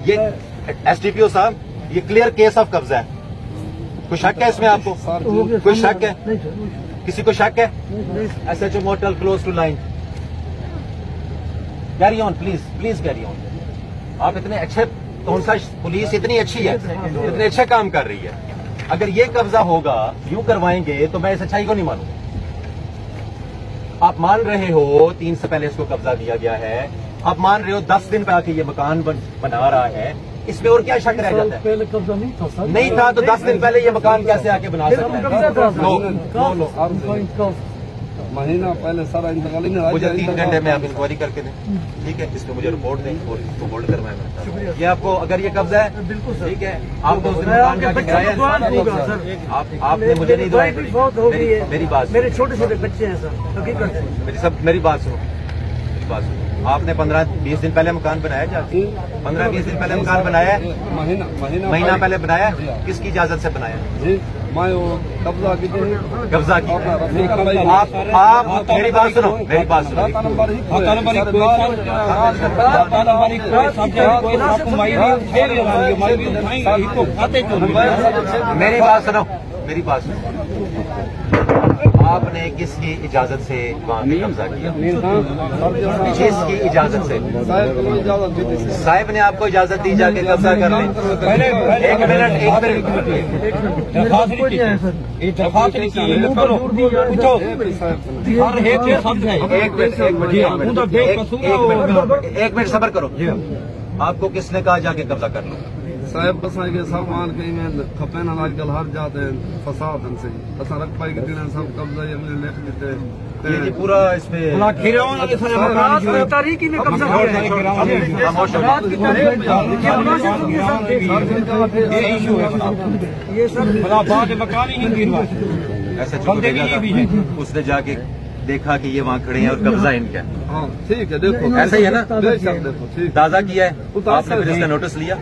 یہ SDPO صاحب یہ کلیئر کیس آف قبضہ ہے. کوئی شک ہے اس میں آپ کو؟ کوئی شک ہے؟ کسی کو شک ہے؟ SHO motel close to line. Carry on please please carry on. آپ اتنے اچھے کون سا پولیس اتنی اچھی ہے, اتنے اچھا کام کر رہی ہے. اگر یہ قبضہ ہوگا یوں کروائیں گے تو میں اس اچھائی کو نہیں مانوں. آپ مان رہے ہو 3 سے پہلے اس کو قبضہ دیا گیا ہے, آپ مان رہے ہو 10 دن پہ آ کے یہ مکان بنا رہا ہے, اس میں اور کیا شک رہ جاتا ہے؟ پہلے قبضہ نہیں تھا سر. نہیں تھا تو 10 دن پہلے یہ مکان کیسے آ کے بنا سکتا ہے؟ مہینہ پہلے سارا انتقال مجھے 3 گھنٹے میں آپ انکوائری کر کے دیں, ٹھیک ہے؟ اس پہ مجھے رپورٹ دیں اور اس کو ہولڈ کروایا. یہ آپ کو اگر یہ قبضہ ہے ٹھیک ہے, آپ کو اس مکان کا کرایہ آپ نے مجھے نہیں دعائیں پڑی. میری بات میرے چھوٹے چھوٹے بچے ہیں سر, میری بات سنو, میری بات سنو. آپ نے 15-20 دن پہلے مکان بنایا جا 15-20 دن پہلے مکان بنایا ہے, مہینہ پہلے بنایا, کس کی اجازت سے بنایا؟ قبضہ کی قبضہ کی. آپ میری بات سنو, میری بات سنو. میری بات سنو, میری بات سنو. آپ نے کس کی اجازت سے وہاں پہ قبضہ کیا؟ جس کی اجازت سے صاحب نے آپ کو اجازت دی جا کے قبضہ کر لیں. ایک منٹ صبر کرو. آپ کو کس نے کہا جا کے قبضہ کر لو؟ صاحب بسائیں گے سب مان کے میں کھپے نہ آج کل ہر جاتے ہیں فساد ان سے اصل رکھ پائی کے دن سب قبضہ یہ ہم نے لکھ دیتے یہ پورا اس میں تاریخی میں قبضہ ایسا اس نے جا کے دیکھا کہ یہ وہاں کھڑے ہیں اور قبضہ ان کا. ہاں ٹھیک ہے, دیکھو ایسا ہی ہے نا, دیکھو تازہ کیا ہے آپ نے, پھر اس کا نوٹس لیا؟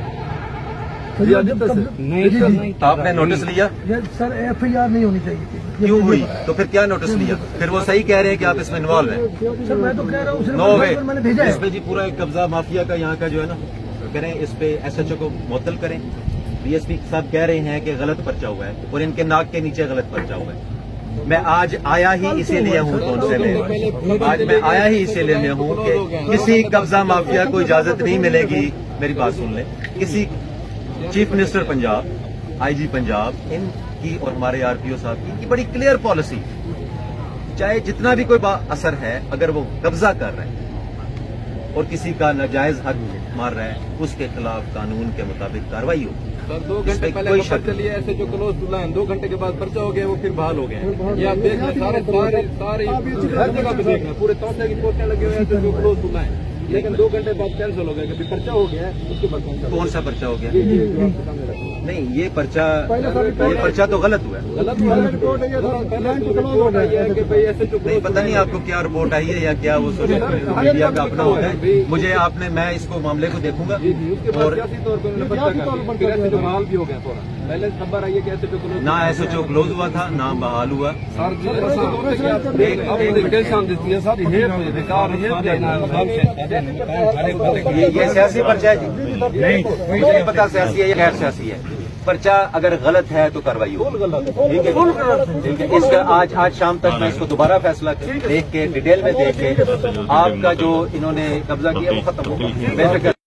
آپ نے نوٹس لیا؟ سر FIR نہیں ہونی چاہیے تھی. کیوں ہوئی تو پھر کیا نوٹس لیا؟ پھر وہ صحیح کہہ رہے ہیں کہ آپ اس میں انوالو ہیں. سر میں تو کہہ رہا ہوں نو وے. میں نے بھیجا ہے اس پہ جی پورا ایک قبضہ مافیا کا یہاں کا جو ہے نا کریں, اس پہ SHO کو معطل کریں. DSP صاحب کہہ رہے ہیں کہ غلط پرچہ ہوا ہے اور ان کے ناک کے نیچے غلط پرچہ ہوا ہے. میں آج آیا ہی اسی لیے ہوں کون سے میں آج میں آیا ہی اسی لیے میں ہوں کہ کسی قبضہ مافیا کو اجازت نہیں ملے گی. میری بات سن لیں, کسی chief minister Punjab, IG Punjab, ان کی اور ہمارے RPO صاحب کی بڑی کلیئر پالیسی, چاہے جتنا بھی کوئی با اثر ہے, اگر وہ قبضہ کر رہے ہیں اور کسی کا ناجائز حق مار رہا ہے, اس کے خلاف قانون کے مطابق کارروائی ہو. سر 2 گھنٹے پہلے پرچہ لیا ایسے جو کلوز ٹو لائن, 2 گھنٹے کے بعد پرچہ ہو گیا, وہ پھر بحال ہو گئے. یہ آپ دیکھ لیں سارے ہر جگہ پہ دیکھ لیں, پورے توسے کی پوسٹیں لگے ہوئے ہیں جو کلوز ٹو لائن, لیکن 2 گھنٹے بعد کینسل ہو گیا کہ پرچہ ہو گیا ہے. اس کے بعد کون سا پرچہ ہو گیا؟ نہیں, یہ پرچہ تو غلط ہوا ہے. نہیں پتہ نہیں آپ کو کیا رپورٹ آئی ہے یا کیا وہ سوشل میڈیا کا اپنا ہوتا ہے. مجھے آپ نے, میں اس کو معاملے کو دیکھوں گا. اور بحال بھی ہو گیا تھوڑا پہلے خبر آئی ہے کہ ایسے نہ SHO کلوز ہوا تھا نہ بحال ہوا. یہ سیاسی پرچہ ہے جی, مجھے نہیں پتا سیاسی ہے یا غیر سیاسی ہے. پرچہ اگر غلط ہے تو کارروائی ہو, ٹھیک ہے. اس کا آج شام تک میں اس کو دوبارہ فیصلہ دیکھ کے ڈیٹیل میں دیکھ کے آپ کا جو انہوں نے قبضہ کیا وہ ختم ہوگا.